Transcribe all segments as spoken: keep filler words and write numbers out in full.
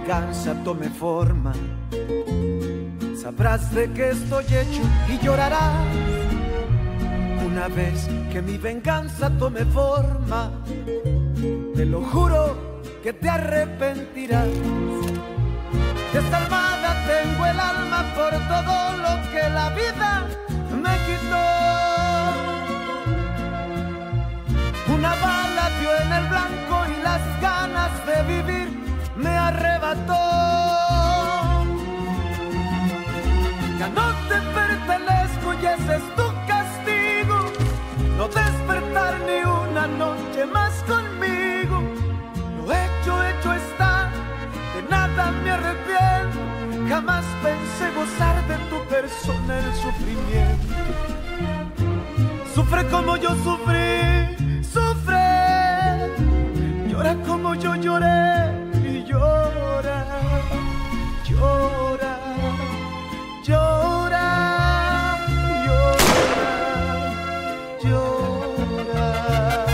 venganza tome forma, sabrás de qué estoy hecho y llorarás. Una vez que mi venganza tome forma, te lo juro que te arrepentirás. Desalmada tengo el alma por todo lo que la vida me quitó. Una bala dio en el blanco y las ganas de vivir me arrebató. Ya no te pertenezco y ese es tu castigo, no despertar ni una noche más conmigo. Lo hecho, hecho está, de nada me arrepiento. Jamás pensé gozar de tu persona el sufrimiento. Sufre como yo sufrí, sufre, llora como yo lloré y llora, llora, llora, llora, llora.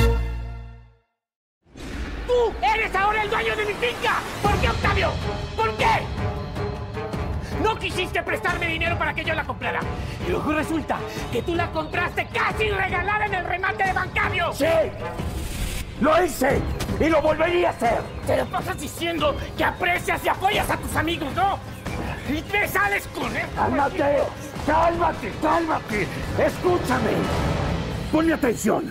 ¡Tú eres ahora el dueño de mi finca! ¿Por qué, Octavio? ¿Por qué? No quisiste prestarme dinero para que yo la comprara. Y luego resulta que tú la compraste casi regalada en el remate de Bancambio. ¡Sí! ¡Lo hice! ¡Y lo volvería a hacer! Te lo pasas diciendo que aprecias y apoyas a tus amigos, ¿no? Y te sales con él. ¡Cálmate! ¡Cálmate! ¡Cálmate! ¡Escúchame! Ponme atención.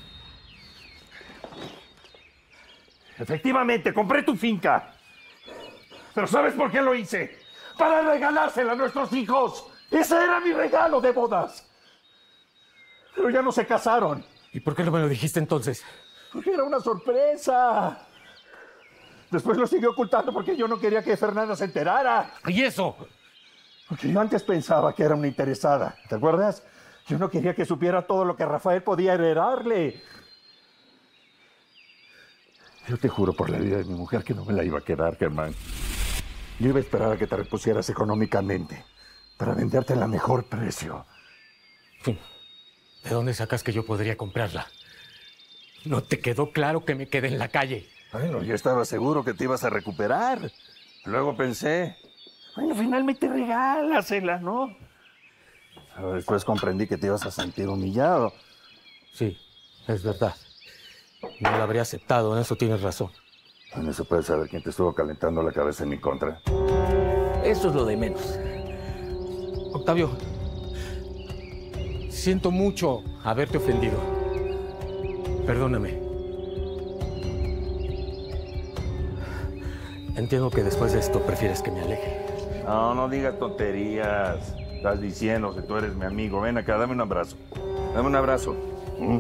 Efectivamente, compré tu finca. Pero ¿sabes por qué lo hice? Para regalársela a nuestros hijos. Ese era mi regalo de bodas. Pero ya no se casaron. ¿Y por qué no me lo dijiste entonces? Porque era una sorpresa. Después lo siguió ocultando porque yo no quería que Fernanda se enterara. ¿Y eso? Porque yo antes pensaba que era una interesada. ¿Te acuerdas? Yo no quería que supiera todo lo que Rafael podía heredarle. Yo te juro por la vida de mi mujer que no me la iba a quedar, Germán. Yo iba a esperar a que te repusieras económicamente para venderte a la mejor precio. ¿De dónde sacas que yo podría comprarla? ¿No te quedó claro que me quedé en la calle? Bueno, yo estaba seguro que te ibas a recuperar. Luego pensé, bueno, finalmente regálasela, ¿no? Pero después comprendí que te ibas a sentir humillado. Sí, es verdad. No la habría aceptado, en eso tienes razón. En eso puedes saber quién te estuvo calentando la cabeza en mi contra. Eso es lo de menos. Octavio, siento mucho haberte ofendido. Perdóname. Entiendo que después de esto prefieres que me aleje. No, no digas tonterías. Estás diciendo que tú eres mi amigo. Ven acá, dame un abrazo. Dame un abrazo. ¿Mm?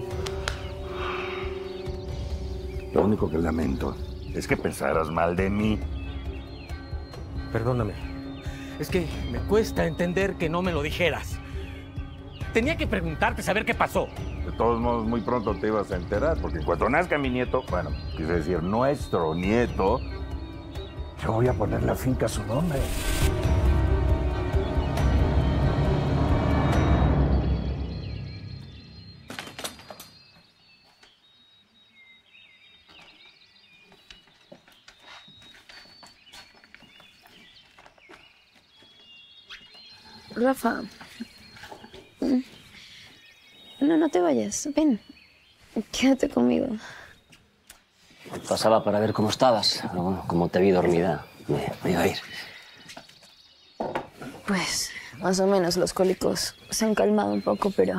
Lo único que lamento es que pensaras mal de mí. Perdóname. Es que me cuesta entender que no me lo dijeras. Tenía que preguntarte, saber qué pasó. De todos modos, muy pronto te ibas a enterar, porque en cuanto nazca mi nieto, bueno, quise decir nuestro nieto, yo voy a poner la finca a su nombre. Rafa, no, no te vayas. Ven, quédate conmigo. Pasaba para ver cómo estabas, pero bueno, como te vi dormida, me, me iba a ir. Pues, más o menos los cólicos se han calmado un poco, pero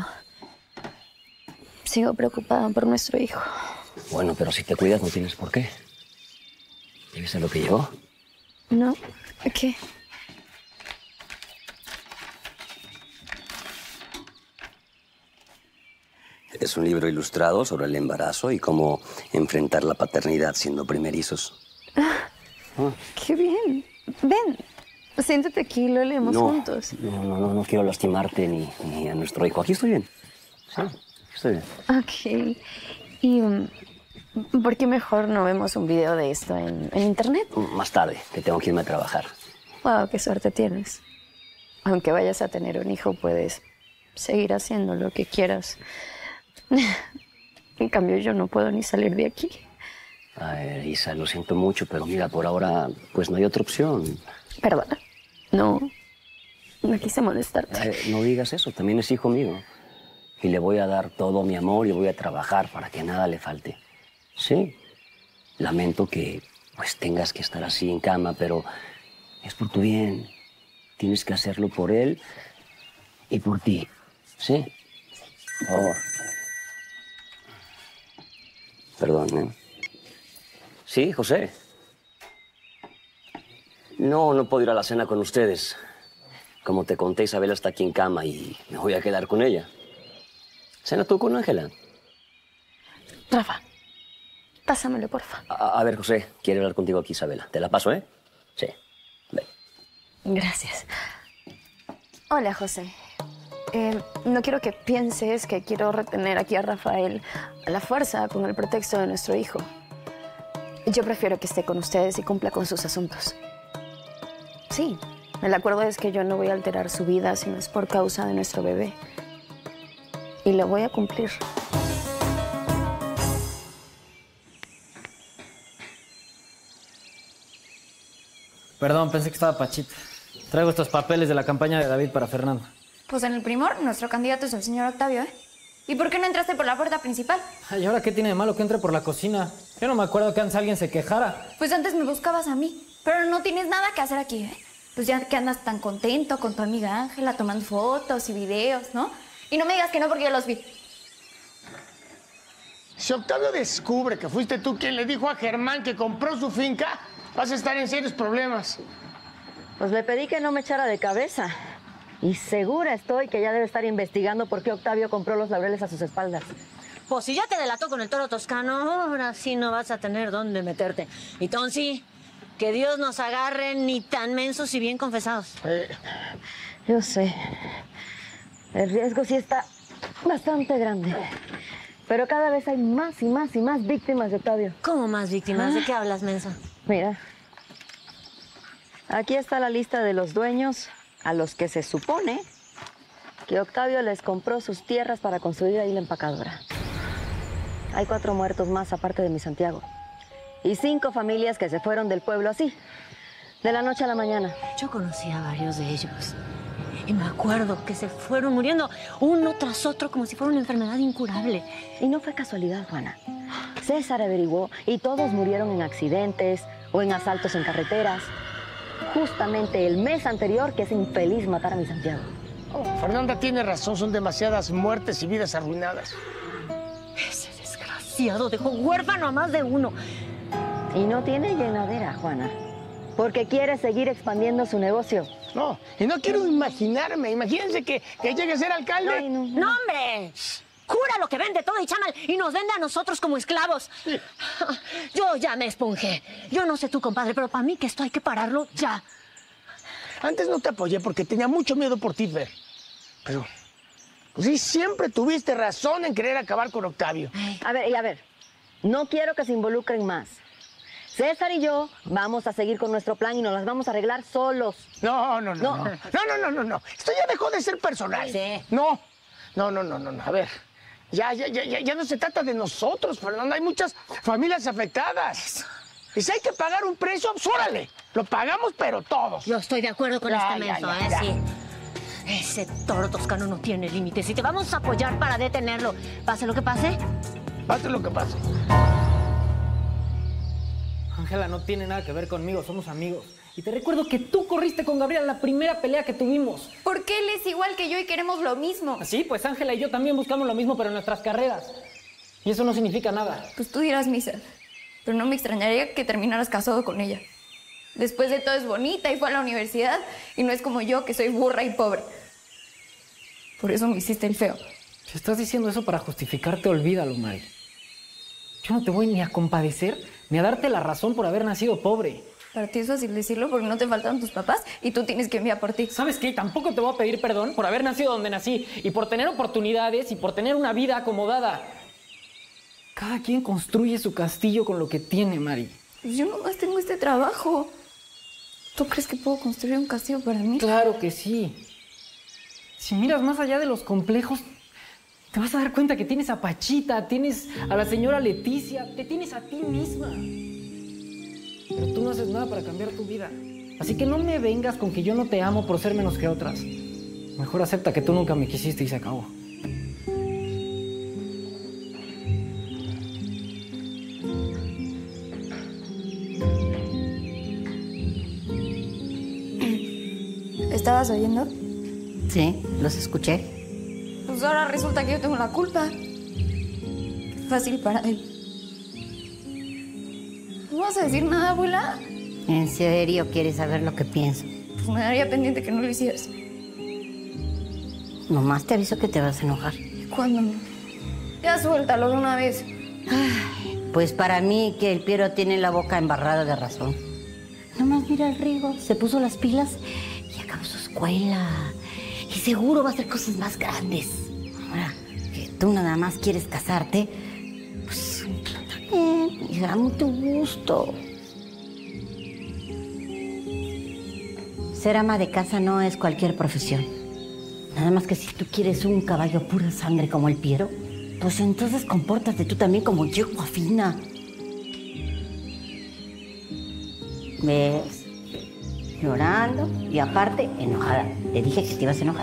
sigo preocupada por nuestro hijo. Bueno, pero si te cuidas no tienes por qué. ¿Y viste lo que llegó? No, ¿qué? Es un libro ilustrado sobre el embarazo y cómo enfrentar la paternidad siendo primerizos. Ah, ah. ¡Qué bien! Ven, siéntate aquí y lo leemos no, juntos. No, no, no, no quiero lastimarte ni, ni a nuestro hijo. Aquí estoy bien. Sí, aquí estoy bien. Ok. ¿Y um, por qué mejor no vemos un video de esto en, en internet? Más tarde, que tengo que irme a trabajar. Wow, qué suerte tienes. Aunque vayas a tener un hijo, puedes seguir haciendo lo que quieras. En cambio, yo no puedo ni salir de aquí. Ay, Isa, lo siento mucho, pero mira, por ahora, pues no hay otra opción. Perdona. No. No quise molestarte. Eh, no digas eso, también es hijo mío. Y le voy a dar todo mi amor y voy a trabajar para que nada le falte. Sí, lamento que pues tengas que estar así en cama, pero es por tu bien. Tienes que hacerlo por él y por ti. ¿Sí? Por favor. Perdón, ¿eh? Sí, José. No, no puedo ir a la cena con ustedes. Como te conté, Isabela está aquí en cama y me voy a quedar con ella. ¿Cena tú con Ángela? Rafa, pásamelo, porfa. A, a ver, José, quiere hablar contigo aquí, Isabela. ¿Te la paso, eh? Sí. Ven. Gracias. Hola, José. Eh, no quiero que pienses que quiero retener aquí a Rafael a la fuerza con el pretexto de nuestro hijo. Yo prefiero que esté con ustedes y cumpla con sus asuntos. Sí, el acuerdo es que yo no voy a alterar su vida si no es por causa de nuestro bebé. Y lo voy a cumplir. Perdón, pensé que estaba Pachita. Traigo estos papeles de la campaña de David para Fernando. Pues en el primor, nuestro candidato es el señor Octavio, ¿eh? ¿Y por qué no entraste por la puerta principal? Ay, ¿y ahora qué tiene de malo que entre por la cocina? Yo no me acuerdo que antes alguien se quejara. Pues antes me buscabas a mí, pero no tienes nada que hacer aquí, ¿eh? Pues ya que andas tan contento con tu amiga Ángela tomando fotos y videos, ¿no? Y no me digas que no porque yo los vi. Si Octavio descubre que fuiste tú quien le dijo a Germán que compró su finca, vas a estar en serios problemas. Pues le pedí que no me echara de cabeza. Y segura estoy que ya debe estar investigando por qué Octavio compró los laureles a sus espaldas. Pues si ya te delató con el toro toscano, ahora sí no vas a tener dónde meterte. Y Tonsi, que Dios nos agarre ni tan mensos y bien confesados. Eh, yo sé. El riesgo sí está bastante grande. Pero cada vez hay más y más y más víctimas de Octavio. ¿Cómo más víctimas? ¿De qué hablas, mensa? Mira. Aquí está la lista de los dueños a los que se supone que Octavio les compró sus tierras para construir ahí la empacadora. Hay cuatro muertos más aparte de mi Santiago. Y cinco familias que se fueron del pueblo así, de la noche a la mañana. Yo conocí a varios de ellos. Y me acuerdo que se fueron muriendo uno tras otro como si fuera una enfermedad incurable. Y no fue casualidad, Juana. César averiguó y todos murieron en accidentes o en asaltos en carreteras. Justamente el mes anterior que ese infeliz matara a mi Santiago. Oh, Fernanda tiene razón, son demasiadas muertes y vidas arruinadas. Ese desgraciado dejó huérfano a más de uno. Y no tiene llenadera, Juana, porque quiere seguir expandiendo su negocio. No, y no quiero imaginarme. Imagínense que, que llegue a ser alcalde. No, no, no. ¡No, hombre! Jura lo que vende todo y chamal y nos vende a nosotros como esclavos. Sí. Yo ya me esponjé. Yo no sé tú, compadre, pero para mí que esto hay que pararlo ya. Antes no te apoyé porque tenía mucho miedo por ti, Fer. Pero, pues sí, siempre tuviste razón en querer acabar con Octavio. Ay. A ver, y a ver, no quiero que se involucren más. César y yo vamos a seguir con nuestro plan y nos las vamos a arreglar solos. No, no, no, no. No, no, no, no, no. Esto ya dejó de ser personal. Sí. No, no, no, no, no, no. A ver. Ya, ya, ya, ya no se trata de nosotros, Fernanda. Hay muchas familias afectadas. Y si hay que pagar un precio, pues órale. Lo pagamos, pero todos. Yo estoy de acuerdo con ya, este ya, menso, ya, ¿eh? ya. Sí. Ese toro toscano no tiene límites y te vamos a apoyar para detenerlo. Pase lo que pase. Pase lo que pase. Ángela no tiene nada que ver conmigo, somos amigos. Y te recuerdo que tú corriste con Gabriela en la primera pelea que tuvimos. Porque él es igual que yo y queremos lo mismo. Sí, pues Ángela y yo también buscamos lo mismo, pero en nuestras carreras. Y eso no significa nada. Pues tú dirás misa, pero no me extrañaría que terminaras casado con ella. Después de todo es bonita y fue a la universidad y no es como yo que soy burra y pobre. Por eso me hiciste el feo. Si estás diciendo eso para justificarte, olvídalo, Mari. Yo no te voy ni a compadecer ni a darte la razón por haber nacido pobre. Para ti es fácil decirlo porque no te faltaron tus papás y tú tienes que enviar por ti. ¿Sabes qué? Tampoco te voy a pedir perdón por haber nacido donde nací y por tener oportunidades y por tener una vida acomodada. Cada quien construye su castillo con lo que tiene, Mari. Pues yo nomás tengo este trabajo. ¿Tú crees que puedo construir un castillo para mí? Claro que sí. Si miras más allá de los complejos, te vas a dar cuenta que tienes a Pachita, tienes a la señora Leticia, te tienes a ti misma. Pero tú no haces nada para cambiar tu vida. Así que no me vengas con que yo no te amo por ser menos que otras. Mejor acepta que tú nunca me quisiste y se acabó. ¿Estabas oyendo? Sí, los escuché. Pues ahora resulta que yo tengo la culpa. Qué fácil para él. ¿No vas a decir nada, abuela? ¿En serio quieres saber lo que pienso? Pues me daría pendiente que no lo hicieras. Nomás te aviso que te vas a enojar. ¿Cuándo? Ya suéltalo de una vez. Ay, pues para mí que el Piero tiene la boca embarrada de razón. Nomás mira el Rigo, se puso las pilas y acabó su escuela. Y seguro va a hacer cosas más grandes. Ahora, que tú nada más quieres casarte, pues está bien, y da mucho gusto. Ser ama de casa no es cualquier profesión. Nada más que si tú quieres un caballo pura sangre como el Piero, pues entonces compórtate tú también como yegua fina. ¿Ves? Llorando y aparte enojada. Te dije que te ibas a enojar.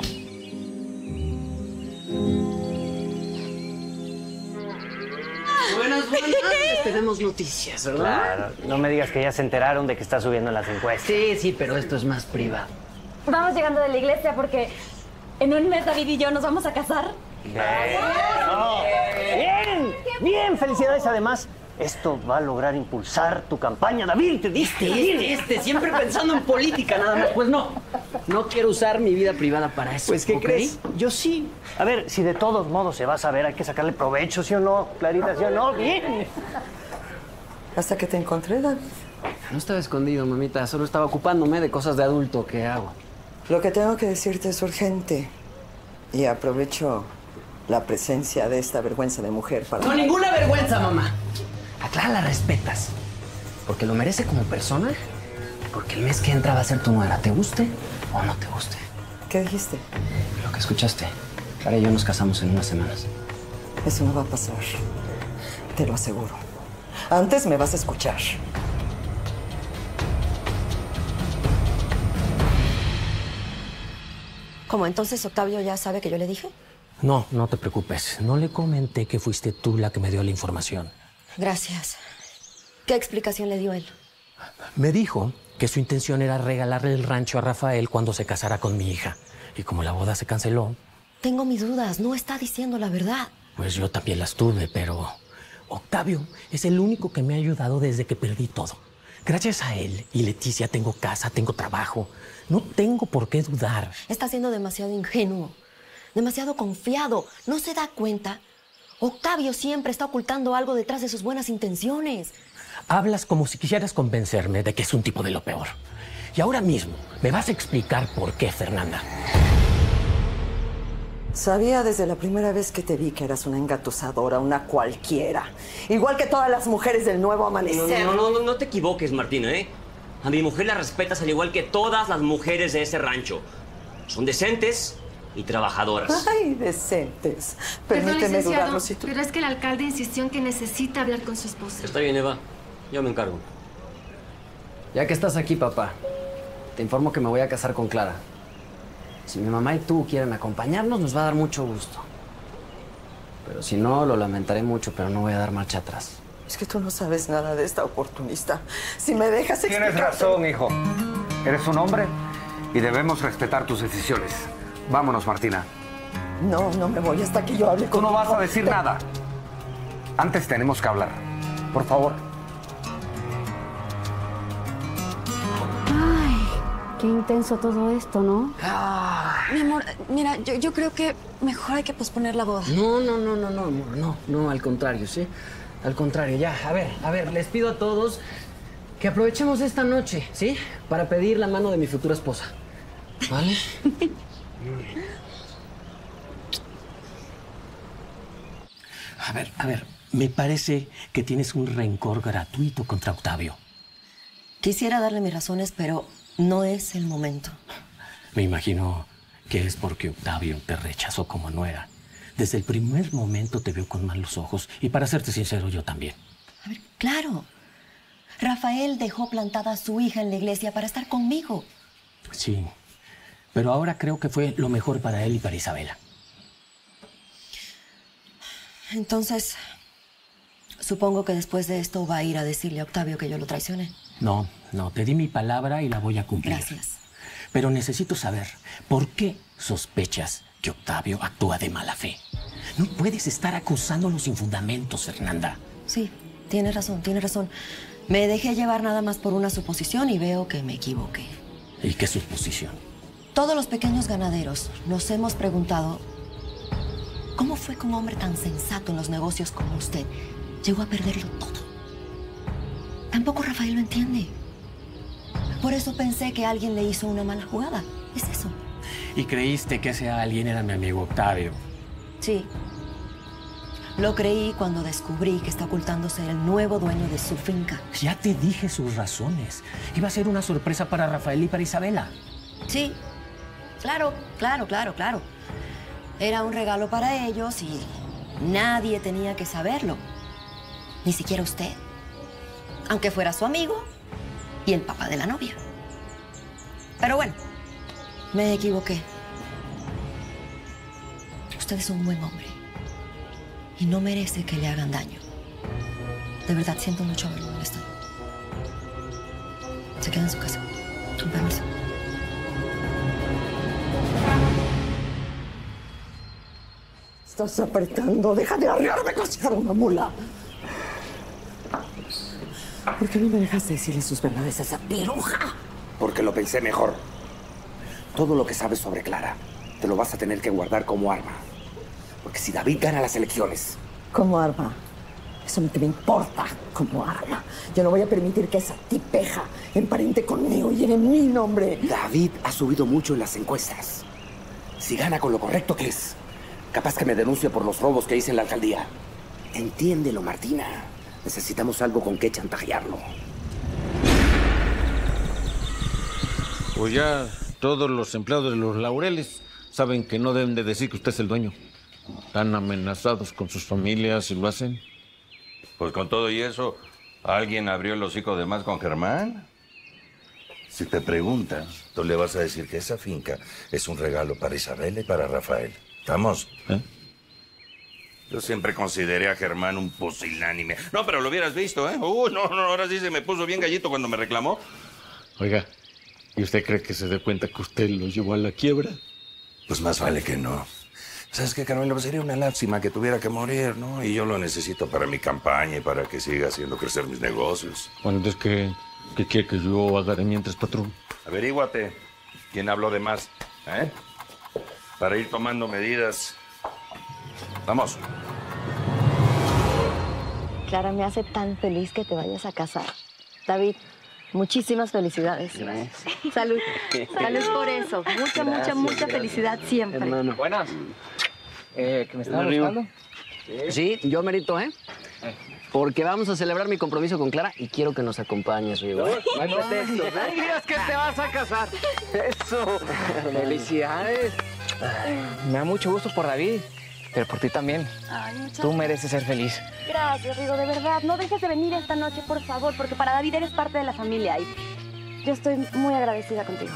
Buenas, buenas. Tenemos noticias, ¿verdad? Claro, no me digas que ya se enteraron de que está subiendo en las encuestas. Sí, sí, pero esto es más privado. Vamos llegando de la iglesia porque en un mes David y yo nos vamos a casar. No. Bien, bien, felicidades. Además, esto va a lograr impulsar tu campaña, David. Te diste, Este, este, siempre pensando en política nada más. Pues no, no quiero usar mi vida privada para eso. Pues, ¿qué ¿ok? crees? Yo sí. A ver, si de todos modos se va a saber, hay que sacarle provecho, ¿sí o no? Clarita, ¿sí o no? Bien. Hasta que te encontré, David. No estaba escondido, mamita. Solo estaba ocupándome de cosas de adulto que hago. Lo que tengo que decirte es urgente. Y aprovecho la presencia de esta vergüenza de mujer para... No, ninguna vergüenza, mamá. A Clara la respetas. Porque lo merece como persona. Porque el mes que entra va a ser tu nuera. ¿Te guste o no te guste? ¿Qué dijiste? Lo que escuchaste. Clara y yo nos casamos en unas semanas. Eso no va a pasar. Te lo aseguro. Antes me vas a escuchar. ¿Cómo? ¿Entonces Octavio ya sabe que yo le dije? No, no te preocupes. No le comenté que fuiste tú la que me dio la información. Gracias. ¿Qué explicación le dio él? Me dijo que su intención era regalarle el rancho a Rafael cuando se casara con mi hija. Y como la boda se canceló... Tengo mis dudas. No está diciendo la verdad. Pues yo también las tuve, pero... Octavio es el único que me ha ayudado desde que perdí todo. Gracias a él y Leticia tengo casa, tengo trabajo. No tengo por qué dudar. Está siendo demasiado ingenuo. Demasiado confiado. ¿No se da cuenta? Octavio siempre está ocultando algo detrás de sus buenas intenciones. Hablas como si quisieras convencerme de que es un tipo de lo peor. Y ahora mismo me vas a explicar por qué, Fernanda. Sabía desde la primera vez que te vi que eras una engatusadora, una cualquiera. Igual que todas las mujeres del Nuevo Amanecer. No, no, no, no, no te equivoques, Martina, ¿eh? A mi mujer la respetas al igual que todas las mujeres de ese rancho. Son decentes y trabajadoras. Ay, decentes. Perdón, Permíteme licenciado, dudarlo si tú... pero es que el alcalde insistió en que necesita hablar con su esposa. Está bien, Eva. Yo me encargo. Ya que estás aquí, papá, te informo que me voy a casar con Clara. Si mi mamá y tú quieren acompañarnos, nos va a dar mucho gusto. Pero si no, lo lamentaré mucho, pero no voy a dar marcha atrás. Es que tú no sabes nada de esta oportunista. Si me dejas explicar... Tienes razón, hijo. Eres un hombre y debemos respetar tus decisiones. Vámonos, Martina. No, no me voy hasta que yo hable con... Tú no vas a decir nada. Antes tenemos que hablar. Por favor. Ay, qué intenso todo esto, ¿no? Mi amor, mira, yo, yo creo que mejor hay que posponer la boda. No, no, no, no, no, amor, no, no, al contrario, ¿sí? Al contrario, ya, a ver, a ver, les pido a todos que aprovechemos esta noche, ¿sí? Para pedir la mano de mi futura esposa, ¿vale? A ver, a ver, me parece que tienes un rencor gratuito contra Octavio. Quisiera darle mis razones, pero no es el momento. Me imagino que es porque Octavio te rechazó como nuera. Desde el primer momento te veo con malos ojos. Y para serte sincero, yo también. A ver, claro. Rafael dejó plantada a su hija en la iglesia para estar conmigo. Sí, pero ahora creo que fue lo mejor para él y para Isabela. Entonces, supongo que después de esto va a ir a decirle a Octavio que yo lo traicioné. No, no, te di mi palabra y la voy a cumplir. Gracias. Pero necesito saber, ¿por qué sospechas que Octavio actúa de mala fe? No puedes estar acusándolo sin fundamentos, Fernanda. Sí, tienes razón, tienes razón. Me dejé llevar nada más por una suposición y veo que me equivoqué. ¿Y qué suposición? Todos los pequeños ganaderos nos hemos preguntado ¿cómo fue que un hombre tan sensato en los negocios como usted llegó a perderlo todo? Tampoco Rafael lo entiende. Por eso pensé que alguien le hizo una mala jugada. Es eso. ¿Y creíste que ese alguien era mi amigo Octavio? Sí. Lo creí cuando descubrí que está ocultándose el nuevo dueño de su finca. Ya te dije sus razones. Iba a ser una sorpresa para Rafael y para Isabela. Sí. Claro, claro, claro, claro. Era un regalo para ellos y nadie tenía que saberlo. Ni siquiera usted. Aunque fuera su amigo y el papá de la novia. Pero bueno, me equivoqué. Usted es un buen hombre. Y no merece que le hagan daño. De verdad, siento mucho haberlo molestado. Se queda en su casa. Con permiso. Estás apretando. Deja de arrearme como si fuera una mula. ¿Por qué no me dejaste decirle sus verdades a esa piruja? Porque lo pensé mejor. Todo lo que sabes sobre Clara te lo vas a tener que guardar como arma. Porque si David gana las elecciones... Como arma. Eso no te me importa como arma. Yo no voy a permitir que esa tipeja emparente conmigo y lleve mi nombre. David ha subido mucho en las encuestas. Si gana con lo correcto que es, capaz que me denuncie por los robos que hice en la alcaldía. Entiéndelo, Martina. Necesitamos algo con que chantajearlo. Pues ya todos los empleados de los Laureles saben que no deben de decir que usted es el dueño. Están amenazados con sus familias y lo hacen. Pues con todo y eso, ¿alguien abrió el hocico de más con Germán? Si te preguntan, tú le vas a decir que esa finca es un regalo para Isabela y para Rafael. ¿Estamos? ¿Eh? Yo siempre consideré a Germán un pusilánime. No, pero lo hubieras visto, ¿eh? Uh, no, no, ahora sí se me puso bien gallito cuando me reclamó. Oiga, ¿y usted cree que se dé cuenta que usted lo llevó a la quiebra? Pues más vale que no. ¿Sabes qué, Carmelo? Sería una lástima que tuviera que morir, ¿no? Y yo lo necesito para mi campaña y para que siga haciendo crecer mis negocios. Bueno, entonces, ¿qué, qué quiere que yo haga mientras, patrón? Averíguate quién habló de más, ¿eh? Para ir tomando medidas. Vamos. Clara, me hace tan feliz que te vayas a casar. David, muchísimas felicidades. Salud. Salud por eso. Mucha, Gracias, mucha, mucha gracias. felicidad siempre. Hermano. Buenas. Eh, ¿que me estaba Arriba. buscando? Sí, yo merito, ¿eh? Porque vamos a celebrar mi compromiso con Clara y quiero que nos acompañes, Rigo. No hay pretexto. No digas que te vas a casar. Eso. Felicidades. Me da mucho gusto por David, pero por ti también. Ay, muchas Tú mereces ser feliz. Gracias, Rigo, de verdad. No dejes de venir esta noche, por favor, porque para David eres parte de la familia y yo estoy muy agradecida contigo.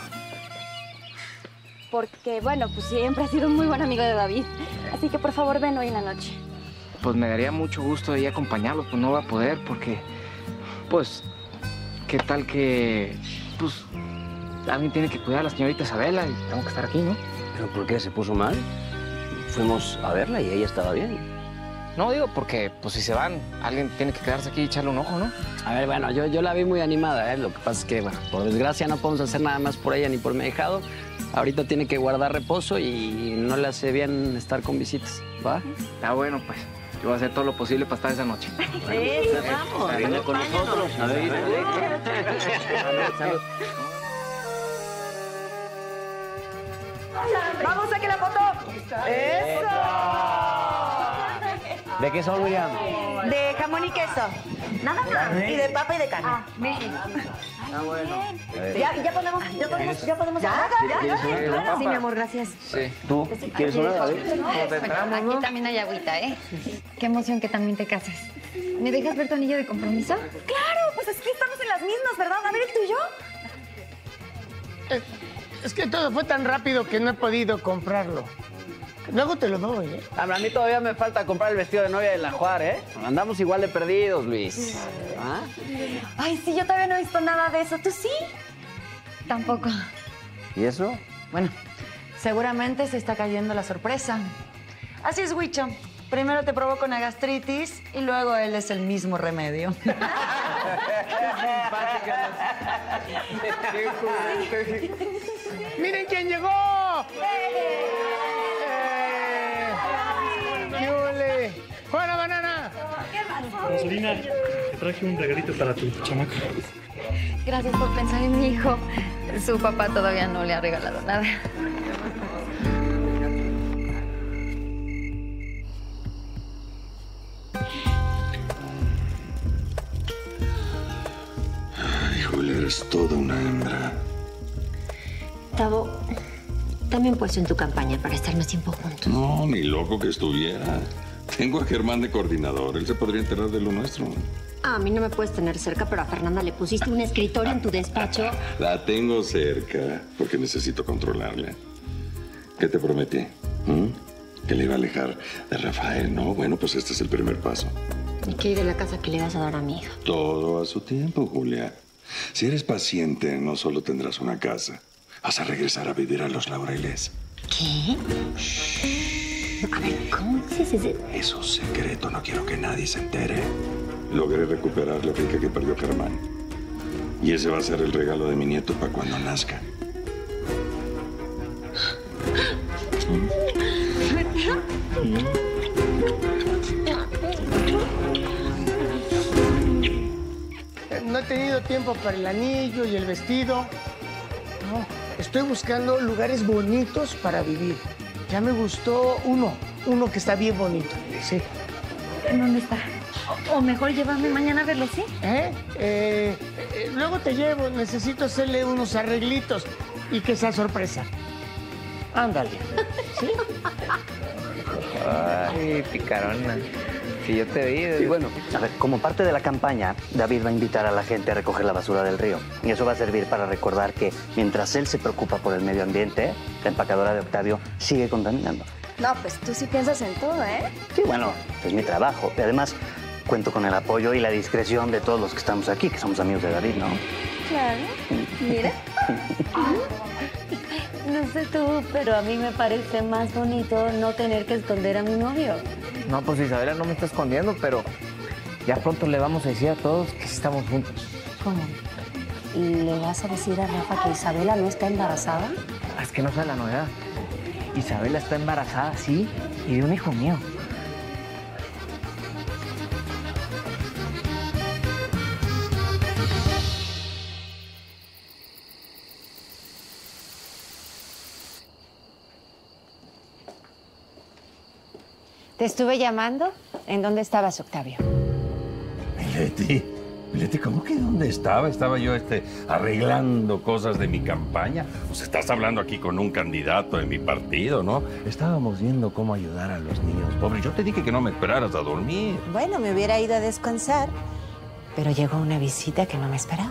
Porque, bueno, pues siempre has sido un muy buen amigo de David. Así que, por favor, ven hoy en la noche. Pues me daría mucho gusto ahí acompañarlos, pues no va a poder porque, pues, ¿qué tal que, pues, alguien tiene que cuidar a la señorita Isabela y tengo que estar aquí, ¿no? ¿Pero por qué? ¿Se puso mal? Fuimos a verla y ella estaba bien. No, digo, porque, pues, si se van, alguien tiene que quedarse aquí y echarle un ojo, ¿no? A ver, bueno, yo, yo la vi muy animada, ¿eh? Lo que pasa es que, bueno, por desgracia no podemos hacer nada más por ella ni por mi ahijado. Ahorita tiene que guardar reposo y no le hace bien estar con visitas, ¿va? Está bueno, pues. Yo voy a hacer todo lo posible para estar esa noche. Eso, vamos. Venga con nosotros. A ver, Salud. ¡Vamos a que la foto! ¡Eso! ¿De qué son, William? De jamón y queso. Nada más. ¿Carne? Y de papa y de carne. Ah, Ah, bueno. Ya, ya podemos, ya podemos, ya podemos. ¿Ya? ya, ¿Quieres ya, una? claro. ¿Papa? Sí, mi amor, gracias. Sí. ¿Tú quieres una, David? Bueno, aquí también hay agüita, ¿eh? Qué emoción que también te cases. ¿Me dejas ver tu anillo de compromiso? Claro, pues es que estamos en las mismas, ¿verdad? A ver, el tuyo. Eh, es que todo fue tan rápido que no he podido comprarlo. Luego te lo doy, ¿eh? A mí todavía me falta comprar el vestido de novia de la Juar, ¿eh? Andamos igual de perdidos, Luis. ¿Ah? Ay, sí, yo todavía no he visto nada de eso. ¿Tú sí? Tampoco. ¿Y eso? Bueno, seguramente se está cayendo la sorpresa. Así es, Huicho. Primero te provoca una gastritis y luego él es el mismo remedio. Qué simpática. ¡Miren quién llegó! ¡Eh! ¡Qué ole! ¡Juana Banana! Rosalina, te traje un regalito para tu chamaca. Gracias por pensar en mi hijo. Su papá todavía no le ha regalado nada. Ay, Julia, eres toda una hembra. Tavo, dame un puesto en tu campaña para estar más tiempo juntos. No, ni loco que estuviera. Tengo a Germán de coordinador. Él se podría enterar de lo nuestro. A mí no me puedes tener cerca, pero a Fernanda le pusiste un escritorio en tu despacho. La tengo cerca porque necesito controlarla. ¿Qué te prometí? ¿Mm? Que le iba a alejar de Rafael, ¿no? Bueno, pues este es el primer paso. ¿Y qué hay de la casa que le vas a dar a mi hija? Todo a su tiempo, Julia. Si eres paciente, no solo tendrás una casa. Vas a regresar a vivir a Los Laureles. ¿Qué? A ver, ¿cómo dices ese? Eso es secreto, no quiero que nadie se entere. Logré recuperar la finca que perdió Germán. Y ese va a ser el regalo de mi nieto para cuando nazca. No he tenido tiempo para el anillo y el vestido. No, estoy buscando lugares bonitos para vivir. Ya me gustó uno, uno que está bien bonito. Sí. ¿En dónde está? O, o mejor llévame mañana a verlo, ¿sí? ¿Eh? Eh, eh, Luego te llevo. Necesito hacerle unos arreglitos y que sea sorpresa. Ándale. ¿Sí? Ay, picarona. Si yo te vi... Y bueno, a ver, como parte de la campaña, David va a invitar a la gente a recoger la basura del río. Y eso va a servir para recordar que mientras él se preocupa por el medio ambiente, la empacadora de Octavio sigue contaminando. No, pues tú sí piensas en todo, ¿eh? Sí, bueno, es mi trabajo. Y además, cuento con el apoyo y la discreción de todos los que estamos aquí, que somos amigos de David, ¿no? Claro. Mira. No sé tú, pero a mí me parece más bonito no tener que esconder a mi novio. No, pues Isabela no me está escondiendo, pero ya pronto le vamos a decir a todos que estamos juntos. ¿Cómo? ¿Le vas a decir a Rafa que Isabela no está embarazada? Es que no sabe la novedad. Isabela está embarazada, sí, y de un hijo mío. ¿Te estuve llamando? ¿En dónde estabas, Octavio? Leti, Leti, ¿cómo que dónde estaba? Estaba yo este, arreglando cosas de mi campaña. Pues estás hablando aquí con un candidato de mi partido, ¿no? Estábamos viendo cómo ayudar a los niños pobres. Yo te dije que no me esperaras a dormir. Bueno, me hubiera ido a descansar, pero llegó una visita que no me esperaba.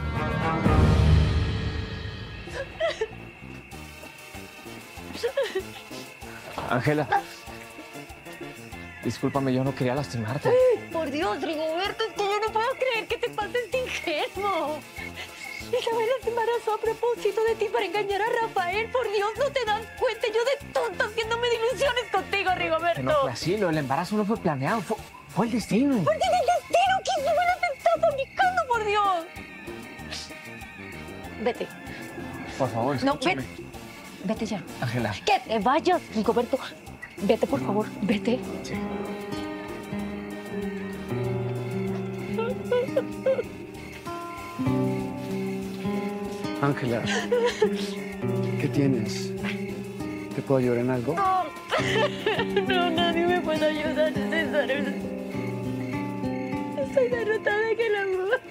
Ángela, discúlpame, yo no quería lastimarte. Ay, por Dios, Rigoberto, es que yo no puedo creer que te pases de ingenuo. Isabela se embarazó a propósito de ti para engañar a Rafael. Por Dios, no te das cuenta. Yo de tonta haciéndome de ilusiones contigo, Rigoberto. No fue así, lo del embarazo no fue planeado, fue, fue el destino. ¿Por qué el destino? ¿Qué Isabela te está fabricando, por Dios? Vete. Por favor, No, escúchame. vete. Vete ya. Ángela. Que te vayas, Rigoberto. Vete, por favor, vete. Sí. Ángela, ¿qué tienes? ¿Te puedo ayudar en algo? No, no, nadie me puede ayudar. Es perdóname. Estoy derrotada en el amor.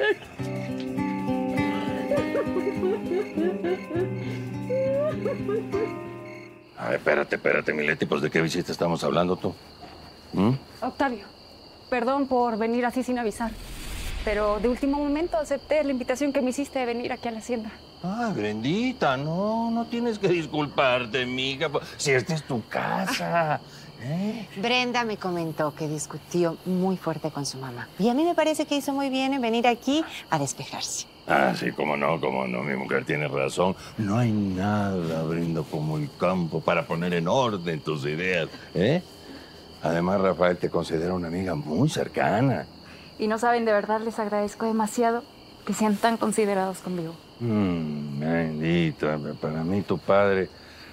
Ay, espérate, espérate, Mileti, pues ¿de qué visita estamos hablando tú? ¿Mm? Octavio, perdón por venir así sin avisar, pero de último momento acepté la invitación que me hiciste de venir aquí a la hacienda. Ay, Brendita, no, no tienes que disculparte, mija. Si esta es tu casa. ¿Eh? Brenda me comentó que discutió muy fuerte con su mamá. Y a mí me parece que hizo muy bien en venir aquí a despejarse. Ah, sí, cómo no, cómo no, mi mujer tiene razón. No hay nada, Brenda, como el campo para poner en orden tus ideas, ¿eh? Además, Rafael te considera una amiga muy cercana. Y no saben, de verdad les agradezco demasiado que sean tan considerados conmigo. Mmm, bendita, para mí tu padre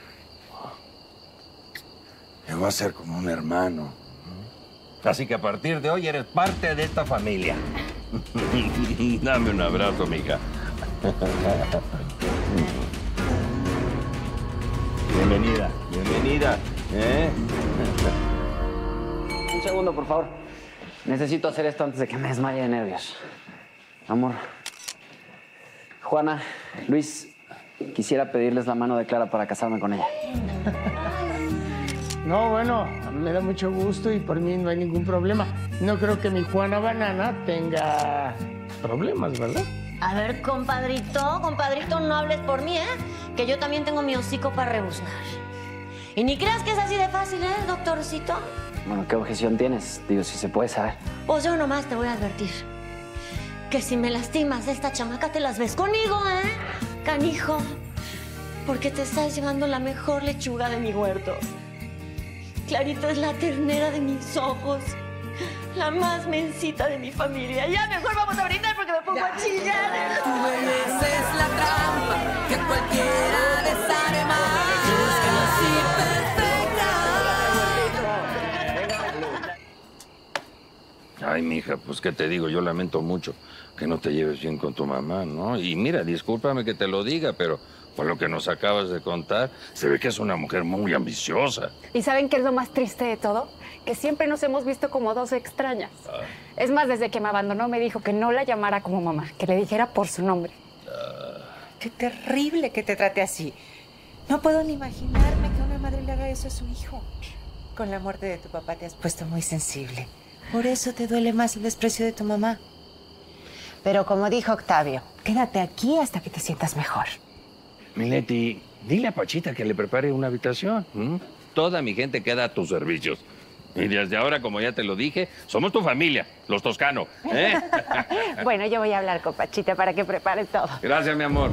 llegó a ser como un hermano. Así que a partir de hoy eres parte de esta familia. Dame un abrazo, mija. Bienvenida, bienvenida. ¿Eh? Un segundo, por favor. Necesito hacer esto antes de que me desmaye de nervios. Amor. Juana, Luis, quisiera pedirles la mano de Clara para casarme con ella. No, bueno, me da mucho gusto y por mí no hay ningún problema. No creo que mi Juana Banana tenga problemas, ¿verdad? A ver, compadrito, compadrito, no hables por mí, ¿eh? Que yo también tengo mi hocico para rebuznar. Y ni creas que es así de fácil, ¿eh, doctorcito? Bueno, ¿qué objeción tienes? Digo, si se puede saber. Pues yo nomás te voy a advertir que si me lastimas de esta chamaca te las ves conmigo, ¿eh? Canijo, porque te estás llevando la mejor lechuga de mi huerto. Clarita es la ternera de mis ojos, la más mensita de mi familia. Ya mejor vamos a brindar porque me pongo a chillar. Tu belleza es la trampa que cualquiera desarma. Ay, mija, pues qué te digo, yo lamento mucho que no te lleves bien con tu mamá, ¿no? Y mira, discúlpame que te lo diga, pero por lo que nos acabas de contar, se ve que es una mujer muy ambiciosa. ¿Y saben qué es lo más triste de todo? Que siempre nos hemos visto como dos extrañas. Ah. Es más, desde que me abandonó me dijo que no la llamara como mamá, que le dijera por su nombre. Qué terrible que te trate así. No puedo ni imaginarme que una madre le haga eso a su hijo. Con la muerte de tu papá te has puesto muy sensible. Por eso te duele más el desprecio de tu mamá. Pero como dijo Octavio, quédate aquí hasta que te sientas mejor. Mileti, dile a Pachita que le prepare una habitación. ¿Mm? Toda mi gente queda a tus servicios. Y desde ahora, como ya te lo dije, somos tu familia, los Toscano. ¿Eh? Bueno, yo voy a hablar con Pachita para que prepare todo. Gracias, mi amor.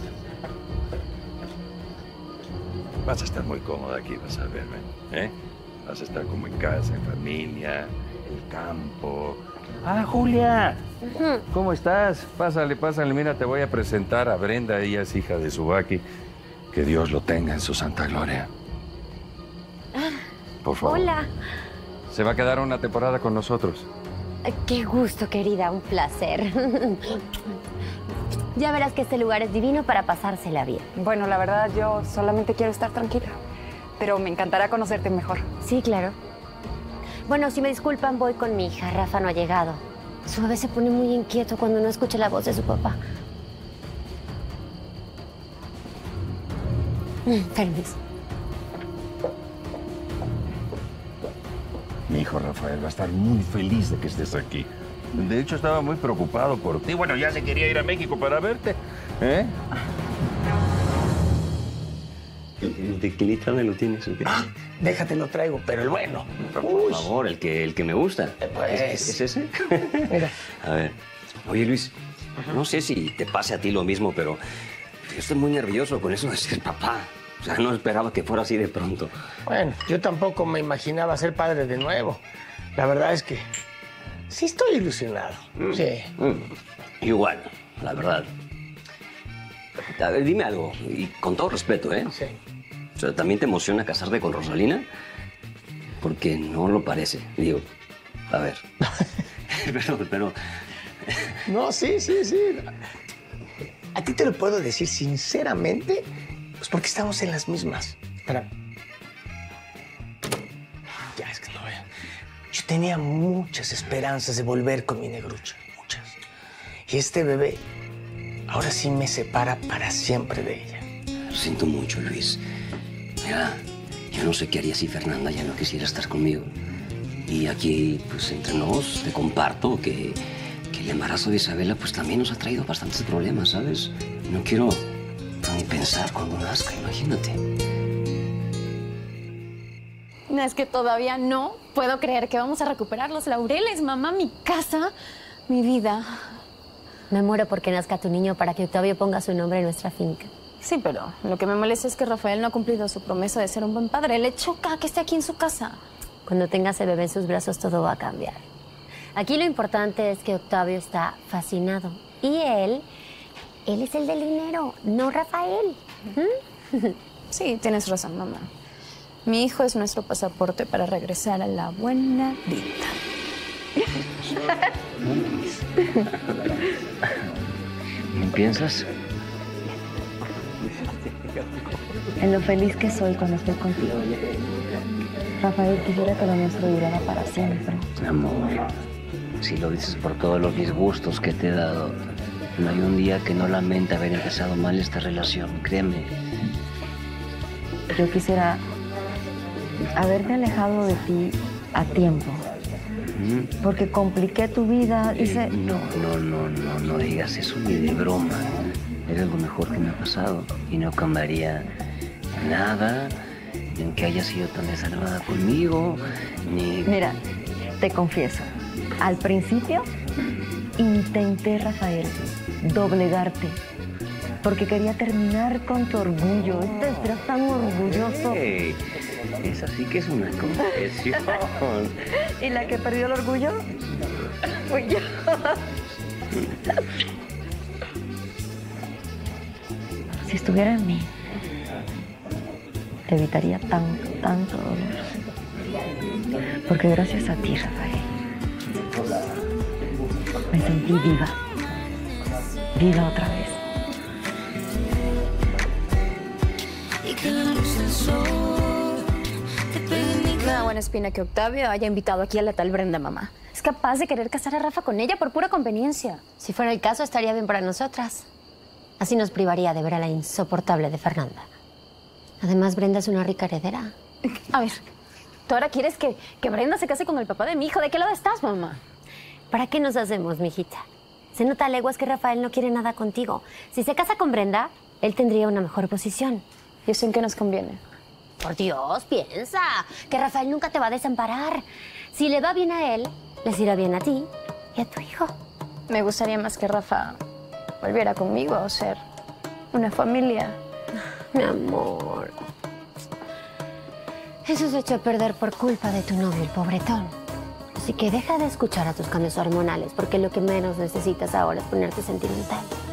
Vas a estar muy cómoda aquí, vas a verme. ¿Eh? Vas a estar como en casa, en familia, el campo. Ah, Julia. Uh-huh. ¿Cómo estás? Pásale, pásale. Mira, te voy a presentar a Brenda. Ella es hija de Subaki. Que Dios lo tenga en su santa gloria. Por favor. Hola. Se va a quedar una temporada con nosotros. Qué gusto, querida. Un placer. Ya verás que este lugar es divino para pasársela bien. Bueno, la verdad, yo solamente quiero estar tranquila. Pero me encantará conocerte mejor. Sí, claro. Bueno, si me disculpan, voy con mi hija. Rafa no ha llegado. Su bebé se pone muy inquieto cuando no escucha la voz de su papá. Mm, permiso. Mi hijo Rafael va a estar muy feliz de que estés aquí. De hecho, estaba muy preocupado por ti. Bueno, ya se quería ir a México para verte. ¿Eh? ¿El tequilita me lo tienes? ¿O qué? Ah, déjate lo traigo, pero el bueno. Pero por favor, el que, el que me gusta. Pues. ¿Es, es ese? Mira. A ver. Oye, Luis, no sé si te pase a ti lo mismo, pero yo estoy muy nervioso con eso de ser papá. O sea, no esperaba que fuera así de pronto. Bueno, yo tampoco me imaginaba ser padre de nuevo. La verdad es que sí estoy ilusionado. Mm. Sí. Mm. Igual, la verdad. A ver, dime algo, y con todo respeto, ¿eh? Sí. O sea, ¿también te emociona casarte con Rosalina? Porque no lo parece. Digo, a ver. pero, pero... No, sí, sí, sí. A ti te lo puedo decir sinceramente, pues porque estamos en las mismas. Espera. Ya, es que no vean. Yo tenía muchas esperanzas de volver con mi negrucha, muchas. Y este bebé ahora sí me separa para siempre de ella. Lo siento mucho, Luis. Mira, yo no sé qué haría si Fernanda ya no quisiera estar conmigo. Y aquí, pues, entre nos, te comparto que, que el embarazo de Isabela, pues, también nos ha traído bastantes problemas, ¿sabes? No quiero ni pensar cuando nazca, imagínate. No, es que todavía no puedo creer que vamos a recuperar los laureles, mamá, mi casa, mi vida. Me muero porque nazca tu niño para que Octavio ponga su nombre en nuestra finca. Sí, pero lo que me molesta es que Rafael no ha cumplido su promesa de ser un buen padre. Le choca que esté aquí en su casa. Cuando tengas el bebé en sus brazos, todo va a cambiar. Aquí lo importante es que Octavio está fascinado. Y él, él es el del dinero, no Rafael. ¿Mm? Sí, tienes razón, mamá. Mi hijo es nuestro pasaporte para regresar a la buena vida. ¿Me piensas? En lo feliz que soy cuando estoy contigo. Rafael, quisiera que lo nuestro durara para siempre. Amor, si lo dices por todos los disgustos que te he dado, no hay un día que no lamente haber empezado mal esta relación, créeme. Yo quisiera haberme alejado de ti a tiempo. ¿Mm? Porque compliqué tu vida, hice... Eh, no, no, no, no, no digas eso ni de broma. Eres lo mejor que me ha pasado y no cambiaría nada en que hayas sido tan desalmada conmigo, ni... Mira, te confieso, al principio intenté, Rafael, doblegarte, porque quería terminar con tu orgullo. Estás tan orgulloso. Hey, esa sí que es una confesión. ¿Y la que perdió el orgullo? Fui yo. Si estuviera en mí, te evitaría tanto, tanto dolor. Porque gracias a ti, Rafael, me sentí viva. Viva otra vez. Me da buena espina que Octavio haya invitado aquí a la tal Brenda, mamá. Es capaz de querer casar a Rafa con ella por pura conveniencia. Si fuera el caso, estaría bien para nosotras. Así nos privaría de ver a la insoportable de Fernanda. Además, Brenda es una rica heredera. A ver, ¿tú ahora quieres que, que Brenda se case con el papá de mi hijo? ¿De qué lado estás, mamá? ¿Para qué nos hacemos, mijita? Se nota a leguas que Rafael no quiere nada contigo. Si se casa con Brenda, él tendría una mejor posición. ¿Y eso en qué nos conviene? Por Dios, piensa que Rafael nunca te va a desamparar. Si le va bien a él, les irá bien a ti y a tu hijo. Me gustaría más que Rafa volviera conmigo a ser una familia. Mi amor. Eso se echó a perder por culpa de tu novio, el pobretón. Así que deja de escuchar a tus cambios hormonales, porque lo que menos necesitas ahora es ponerte sentimental.